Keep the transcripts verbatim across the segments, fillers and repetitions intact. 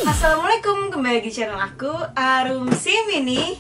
Assalamualaikum, kembali lagi di channel aku, Arum Simini.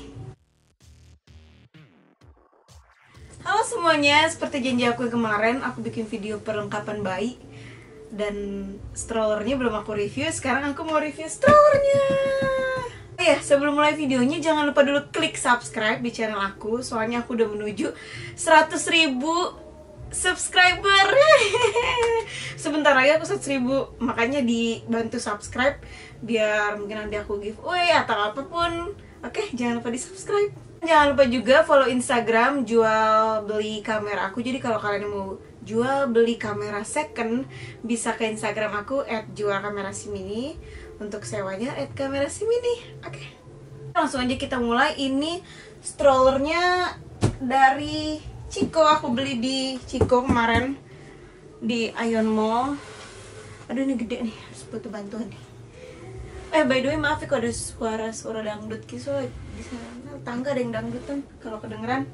Halo semuanya, seperti janji aku yang kemarin, aku bikin video perlengkapan bayi dan strollernya belum aku review. Sekarang aku mau review strollernya. Oh ya, sebelum mulai videonya jangan lupa dulu klik subscribe di channel aku, soalnya aku udah menuju seratus ribu subscriber. Sebentar lagi aku seratus ribu, makanya dibantu subscribe biar mungkin nanti aku giveaway atau apapun. Oke, jangan lupa di subscribe. Jangan lupa juga follow Instagram jual beli kamera aku. Jadi kalau kalian mau jual beli kamera second, bisa ke Instagram aku at jual kamera simini. Untuk sewanya at kamera simini. Oke, langsung aja kita mulai. Ini strollernya dari Ciko, aku beli di Ciko kemarin di Ion Mall. Aduh ini gede nih, harus butuh bantuan nih. Eh by the way maaf ya kalau ada suara-suara dangdut gitu, di sana tangga ada yang dangdutan, kalau kedengeran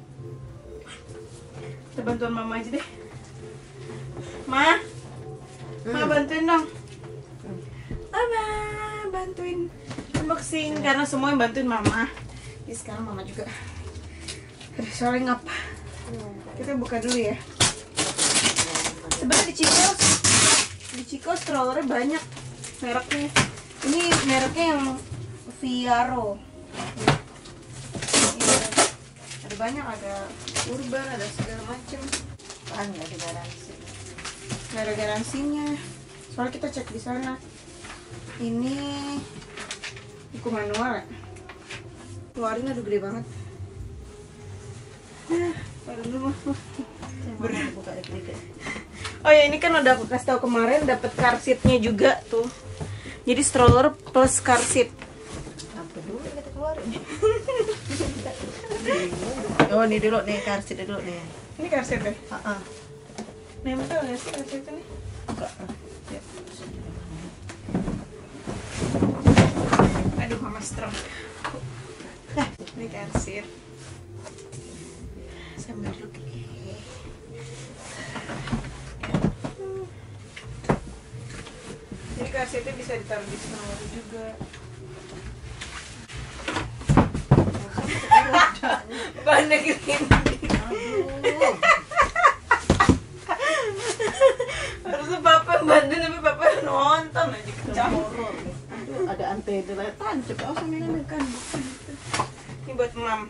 kita bantuan mama aja deh. Ma, hmm. Ma bantuin dong. Mama bantuin unboxing, karena semua yang bantuin mama. Jadi sekarang mama juga. Aduh soalnya ngapa. Kita buka dulu ya. Sebenarnya di Ciko, di Ciko strollernya banyak mereknya. Ini mereknya yang Viaro. Ini ada banyak, ada Urban, ada segala macam. Kan nggak ada garansi. Nggak ada garansinya. Soalnya kita cek di sana. Ini buku manual ya. Keluarin, aduh gede banget. Nah, pada dulu. Buka dikit. Oh ya, ini kan udah aku kasih tahu kemarin, dapat car seat-nya juga tuh. Jadi stroller plus car seat. Apa dulu kita keluarin? Oh ini dulu nih, car seat dulu nih. Ini car seat ya? Heeh. Nempel nggak sih car seat ini? Enggak. Ya. Aduh mama strong. Nah, ini car seat. Sambil dulu. Jadi kasetnya bisa ditaruh di snower juga. Bandek ini. Harusnya papa bantuin, tapi papa nonton aja kecampur. Ada antena lah, tancap. Oh sambil kan. Ini buat mam.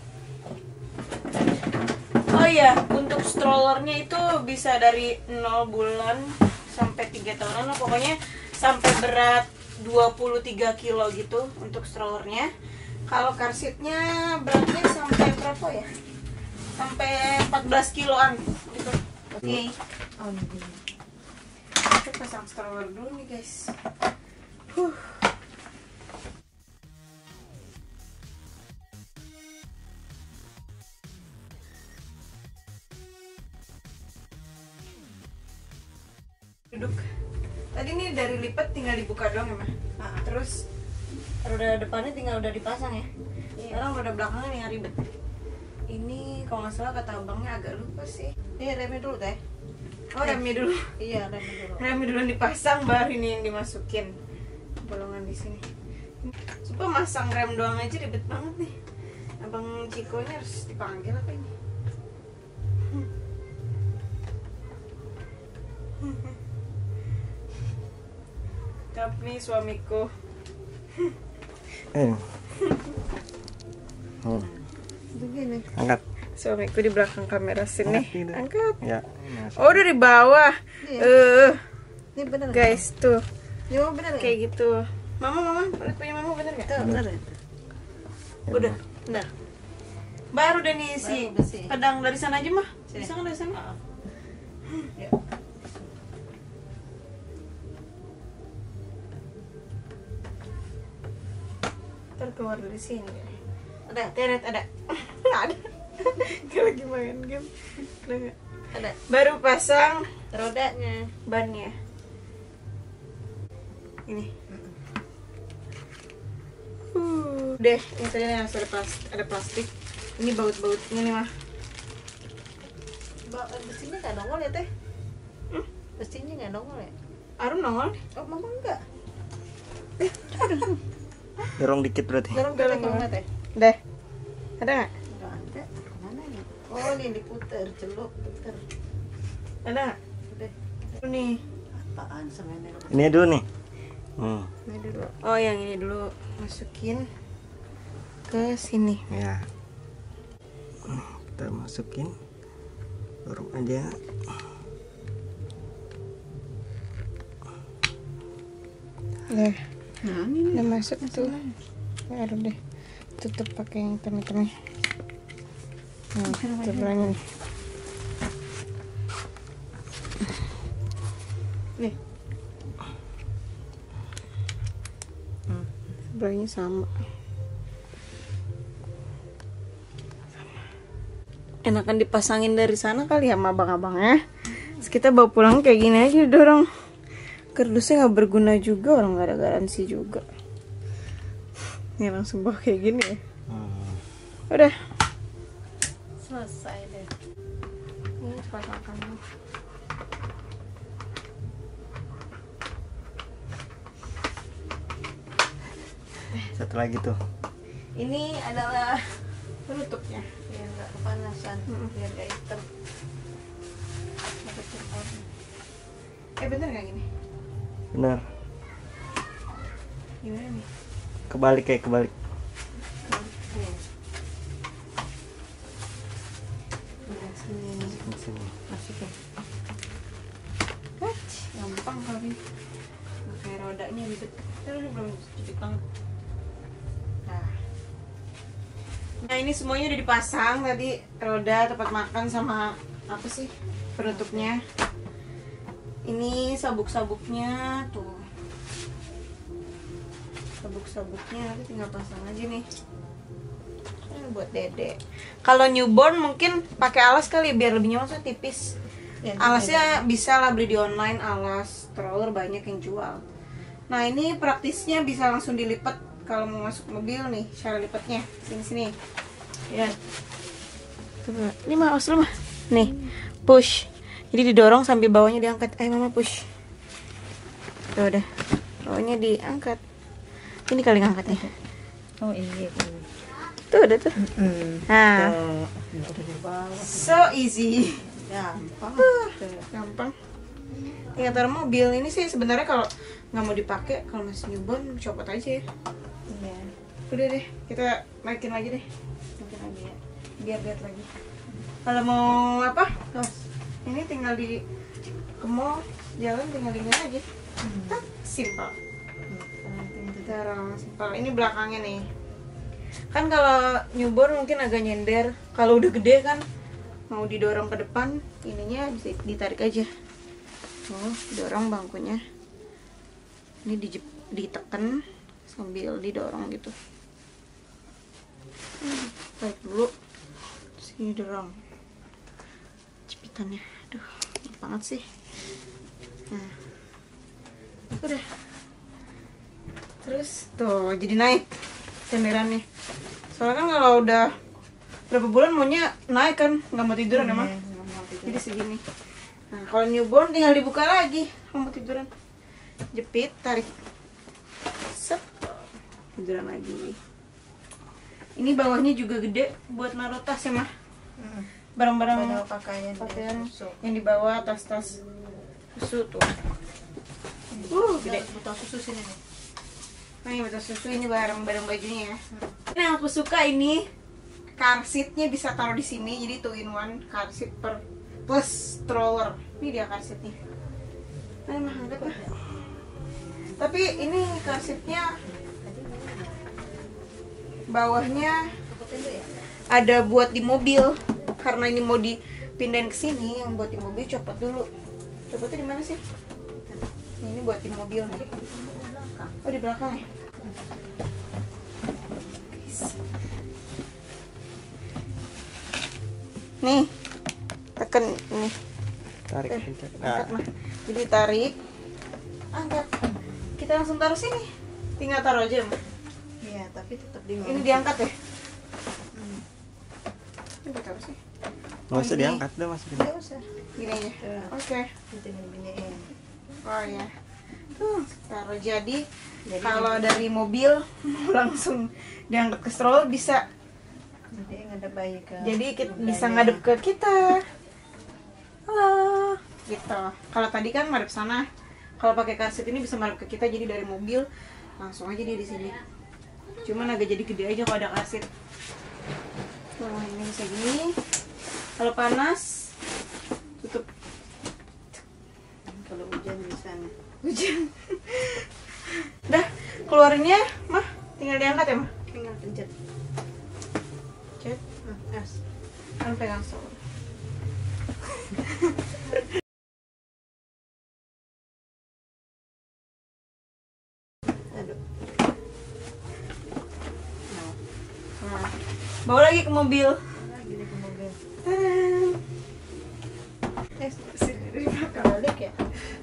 Oh iya, untuk strollernya itu bisa dari nol bulan sampai tiga tahunan, pokoknya sampai berat dua puluh tiga kilo gitu untuk strollernya. Kalau car seatnya beratnya sampai berapa ya? Sampai empat belas kiloan gitu. Oke. Okay. Oh, kita pasang stroller dulu nih guys. Huh. Duduk. Tadi nih dari lipat tinggal dibuka doang ya mah. Nah, terus roda depannya tinggal udah dipasang ya. Sekarang roda belakangnya nih yang ribet. Ini kalau nggak salah kata abangnya agak lupa sih. Ini remnya dulu teh. Oh remnya dulu. Iya remnya dulu. Remnya dulu dipasang, baru ini yang dimasukin bolongan di sini. Supaya masang rem doang aja ribet banget nih. Abang Ciko nya harus dipanggil apa ini? Tapi suamiku. Eh. Oh. Begini. Angkat. Suamiku di belakang kamera sini. Angkat. Ya. Oh, udah di bawah. Eh. Uh, ini benar. Guys, tuh. Ini mau benar kayak gitu. Mama, mama, punya mama benar enggak? Tuh, benar. Udah, benar. Baru deh nih si pedang dari sana aja mah. Bisa kan dari sana? Ya. Ntar keluar dari sini. Ada, teret ada. Nggak ada. Dia lagi main game. Ada. Ada. Baru pasang rodanya, bannya. Ini. Uh, deh, ini tadi yang ada plastik, ada plastik. Ini baut-bautnya nih mah. Besinya nggak nongol ya teh? Hmm? Besinya nggak nongol ya? Arum nongol? Oh mama enggak. Eh, Dorong dikit berarti. Dorong dorong dorong teh. Deh. Ada nggak? Nggak ada. Mana nih? Oh ini diputer, celup puter. Ada nggak? Udah. Nih. Apaan sebenarnya? Ini dulu nih. Hmm. Ini dulu. Oh, yang ini dulu masukin ke sini. Ya. Kita masukin. Dorong aja. Deh. Nah ini Udah masuk tuh. Baru deh. Tutup pakai yang tengah-tengah. Nah, seberangnya nih. Nih. Hmm, seberangnya sama. Enakan dipasangin dari sana kali ya sama abang-abangnya. Terus kita bawa pulang kayak gini aja dorong. Kardusnya nggak berguna juga, orang nggak ada garansi juga. Ini langsung bawa kayak gini ya. Hmm. Udah. selesai deh. Ini pasangkan dulu. Satu lagi tuh. Ini adalah penutupnya. Biar nggak kepanasan, Mm-mm. biar nggak hitam. Eh bener nggak gini? Benar. Gimana nih? Kebalik kayak kebalik. Nih. Udah sini Di sini. masukin. Hah, gampang kali. Kayak rodanya ribet. Terus ini belum cuci tangan. Nah. Nah ini semuanya udah dipasang tadi, roda, tempat makan sama apa sih penutupnya. Ini sabuk-sabuknya tuh. Sabuk-sabuknya nanti tinggal pasang aja nih. Ini buat dede. Kalau newborn mungkin pakai alas kali biar lebih nyaman, soalnya tipis. Ya, Alasnya bisa lah beli di online, alas stroller banyak yang jual. Nah ini praktisnya bisa langsung dilipat kalau mau masuk mobil nih, cara lipatnya sini sini. Ya. Coba. Ini mah awas lu mah. Nih, push. Jadi didorong sambil bawahnya diangkat. Ayo mama push. Tuh udah. Bawahnya diangkat. Ini kali ngangkatnya. Oh iya. Tuh udah tuh. Hmm. Nah, Udah di bawah. so easy. Gampang. Uh, gampang. Tinggal taruh mobil. Ini sih sebenarnya kalau nggak mau dipakai, kalau masih newborn copot aja ya. Iya. Udah deh, kita naikin lagi deh. Naikin lagi ya. Biar lihat lagi. Kalau mau apa? Tuh, ini tinggal di ke mall, jalan tinggal di aja. Tak, simpel. Taruh simpel. Ini belakangnya nih. Kan kalau newborn mungkin agak nyender. Kalau udah gede kan mau didorong ke depan, ininya bisa ditarik aja. Oh, didorong bangkunya. Ini dijep, ditekan sambil didorong gitu. Hmm, tarik dulu. Sini dorong. Jepitannya. Aduh, enak banget sih. Nah. Udah. Terus tuh jadi naik senderannya. Soalnya kan kalau udah berapa bulan maunya naik kan, nggak mau tiduran emang. Jadi segini. Nah kalau newborn tinggal dibuka lagi, nggak mau tiduran. Jepit, tarik, set, tiduran lagi. Ini bawahnya juga gede buat naruh tas ya mah. Barang-barang Padahal pakaian pakaian susu. yang dibawa, tas-tas susu tuh. Uh, gede. Botol susu sini nih. Nah, ini botol susu, ini barang-barang bajunya ya. Ini yang aku suka ini car seatnya bisa taruh di sini, jadi two in one car seat per plus stroller. Ini dia car seatnya. Nah, mah angkat lah. Tapi ini car seatnya bawahnya ada buat di mobil. Karena ini mau dipindahin ke sini, yang buat di mobil copot dulu. Copotnya di mana sih? Nah, ini buat di mobil. Oh, di belakang ya. Nih, tekan ini. Tarik. Eh, pencet. angkat Nah, mah. Jadi tarik, angkat. Kita langsung taruh sini. Tinggal taruh aja mah. Iya, tapi tetap di Ini diangkat ya. Ini gue taruh sih. nggak usah Ini. diangkat, udah masukin. Nggak usah. Gini aja. Tuh. Oke. Nanti bunyiin. Oh ya. Tuh, taruh jadi, Jadi kalau dari mobil langsung diangkat ke stroller bisa. Jadi ada bayi ke. Jadi kita rodanya. bisa ngadep ke kita. Halo, gitu. Kalau tadi kan ngadep sana. Kalau pakai car seat ini bisa ngadep ke kita, jadi dari mobil langsung aja dia di sini. Cuman agak jadi gede aja kalau ada car seat. Nah, ini bisa gini. Kalau panas tutup. Kalau hujan di sana. Hujan. Dah, keluarinnya mah tinggal diangkat ya mah. Tinggal pencet. Cet, Ah, as. kan pegang stroller. Aduh. Nah, Nah, bawa lagi ke mobil. lagi deh ke mobil. Tadam. Eh, Sini dari belakang. balik ya.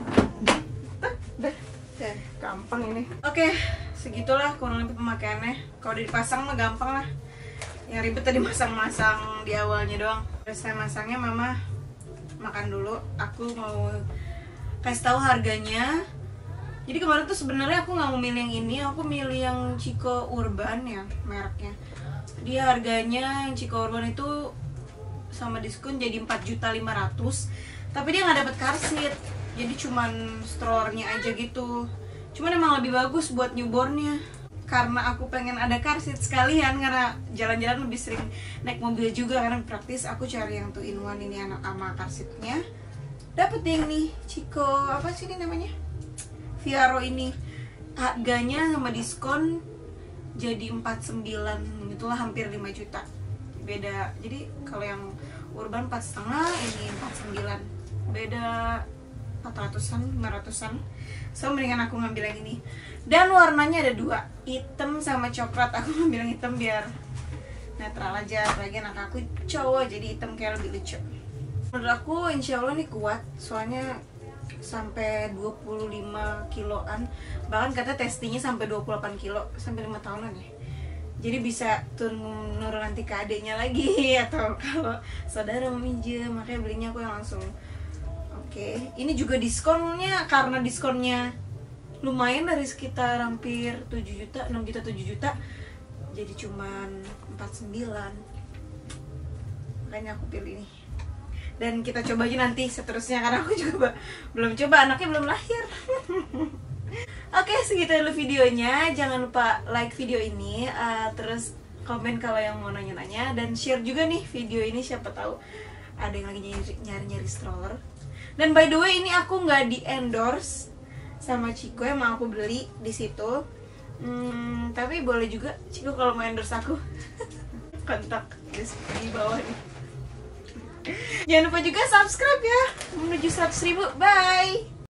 Dah, Dah. gampang ini. Oke, segitulah kurang lebih pemakaiannya. Kalau udah dipasang mah gampang lah. Yang ribet tadi masang-masang di awalnya doang. Terus saya masangnya mama makan dulu. Aku mau kasih tahu harganya. Jadi kemarin tuh sebenarnya aku nggak mau milih yang ini, aku milih yang Chico Urban ya mereknya. Dia harganya yang Chico Urban itu sama diskon jadi empat juta lima ratus ribu. Tapi dia nggak dapet car seat. Jadi cuman strollernya aja gitu. Cuman emang lebih bagus buat newbornnya. Karena aku pengen ada car seat sekalian, karena jalan-jalan lebih sering naik mobil juga karena praktis. Aku cari yang two in one ini anak sama car seatnya. Dapet yang nih Chico apa sih ini namanya? Viaro ini. Harganya sama diskon jadi empat puluh sembilan, itulah hampir lima juta. Beda. Jadi kalau yang Urban empat koma lima, ini empat puluh sembilan. Beda empat ratusan, lima ratusan. So mendingan aku ngambil yang ini. Dan warnanya ada dua, hitam sama coklat. Aku ngambil yang hitam biar netral aja. Lagi anak aku cowok jadi hitam kayak lebih lucu. Menurut aku insya Allah nih kuat. Soalnya sampai dua puluh lima kiloan. Bahkan kata testingnya sampai dua puluh delapan kilo. Sampai lima tahunan ya. Jadi bisa turun nurun nanti ke adiknya lagi. Atau kalau saudara mau minjem. Makanya belinya aku yang langsung. Oke, ini juga diskonnya. Karena diskonnya lumayan dari sekitar hampir tujuh juta, enam juta, tujuh juta. Jadi cuman empat puluh sembilan. Makanya aku pilih ini. Dan kita coba aja nanti seterusnya, karena aku juga belum coba, anaknya belum lahir. Oke, segitu dulu videonya. Jangan lupa like video ini, uh, terus komen kalau yang mau nanya-nanya, dan share juga nih video ini, siapa tahu ada yang lagi nyari-nyari stroller. Dan by the way, ini aku nggak di endorse sama Chico, emang aku beli di situ. Hmm, tapi boleh juga Chico kalau mau endorse aku. Kontak di bawah nih. Jangan lupa juga subscribe ya, menuju seratus ribu. Bye.